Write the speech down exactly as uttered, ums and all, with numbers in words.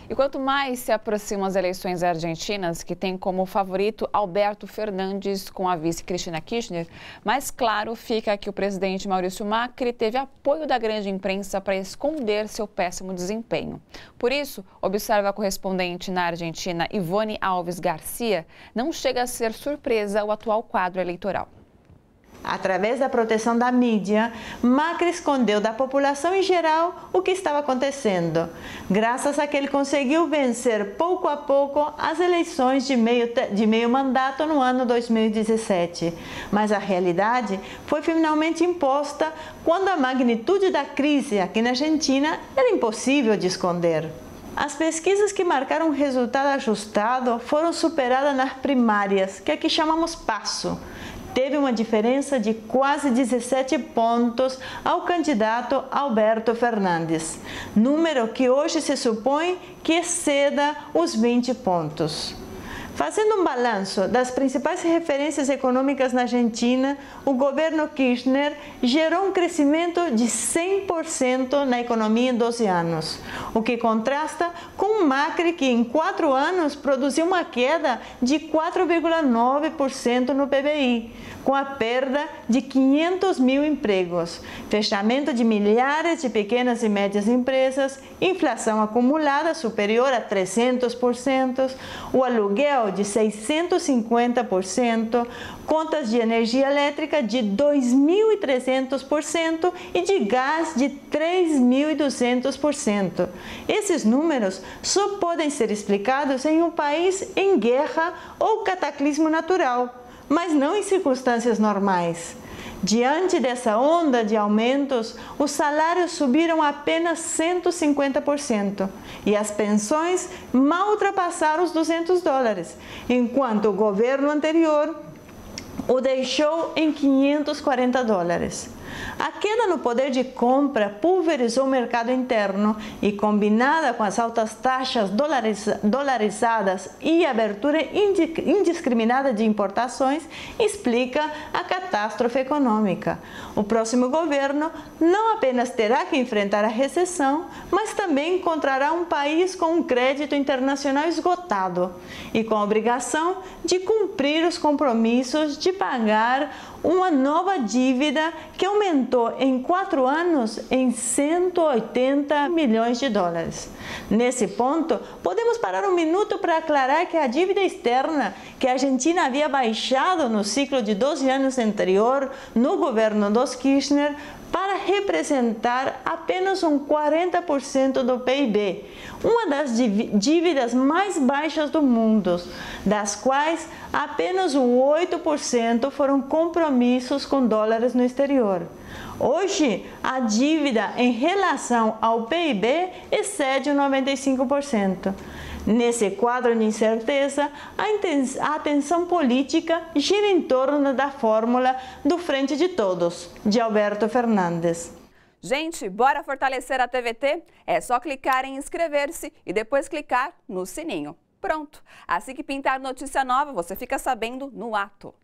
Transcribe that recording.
E quanto mais se aproximam as eleições argentinas, que tem como favorito Alberto Fernandes com a vice Cristina Kirchner, mais claro fica que o presidente Maurício Macri teve apoio da grande imprensa para esconder seu péssimo desempenho. Por isso, observa a correspondente na Argentina, Ivone Alves Garcia, não chega a ser surpresa o atual quadro eleitoral. Através da proteção da mídia, Macri escondeu da população em geral o que estava acontecendo, graças a que ele conseguiu vencer pouco a pouco as eleições de meio, de meio mandato no ano dois mil e dezessete. Mas a realidade foi finalmente imposta quando a magnitude da crise aqui na Argentina era impossível de esconder. As pesquisas que marcaram um resultado ajustado foram superadas nas primárias, que aqui chamamos PASO. Teve uma diferença de quase dezessete pontos ao candidato Alberto Fernandes, número que hoje se supõe que exceda os vinte pontos. Fazendo um balanço das principais referências econômicas na Argentina, o governo Kirchner gerou um crescimento de cem por cento na economia em doze anos, o que contrasta com o Macri, que em quatro anos produziu uma queda de quatro vírgula nove por cento no P B I, com a perda de quinhentos mil empregos, fechamento de milhares de pequenas e médias empresas, inflação acumulada superior a trezentos por cento, o aluguel de seiscentos e cinquenta por cento, contas de energia elétrica de dois mil e trezentos por cento e de gás de três mil e duzentos por cento. Esses números só podem ser explicados em um país em guerra ou cataclismo natural, mas não em circunstâncias normais. Diante dessa onda de aumentos, os salários subiram apenas cento e cinquenta por cento e as pensões mal ultrapassaram os duzentos dólares, enquanto o governo anterior o deixou em quinhentos e quarenta dólares. A queda no poder de compra pulverizou o mercado interno e, combinada com as altas taxas dolarizadas e abertura indiscriminada de importações, explica a catástrofe econômica. O próximo governo não apenas terá que enfrentar a recessão, mas também encontrará um país com um crédito internacional esgotado e com a obrigação de cumprir os compromissos de pagar uma nova dívida que aumentou em quatro anos em cento e oitenta milhões de dólares. Nesse ponto, podemos parar um minuto para aclarar que a dívida externa que a Argentina havia baixado no ciclo de doze anos anterior, no governo dos Kirchner, para representar apenas um quarenta por cento do P I B, uma das dívidas mais baixas do mundo, das quais apenas o oito por cento foram compromissos com dólares no exterior. Hoje, a dívida em relação ao P I B excede os noventa e cinco por cento. Nesse quadro de incerteza, a atenção política gira em torno da fórmula do Frente de Todos, de Alberto Fernandes. Gente, bora fortalecer a T V T? É só clicar em inscrever-se e depois clicar no sininho. Pronto! Assim que pintar notícia nova, você fica sabendo no ato.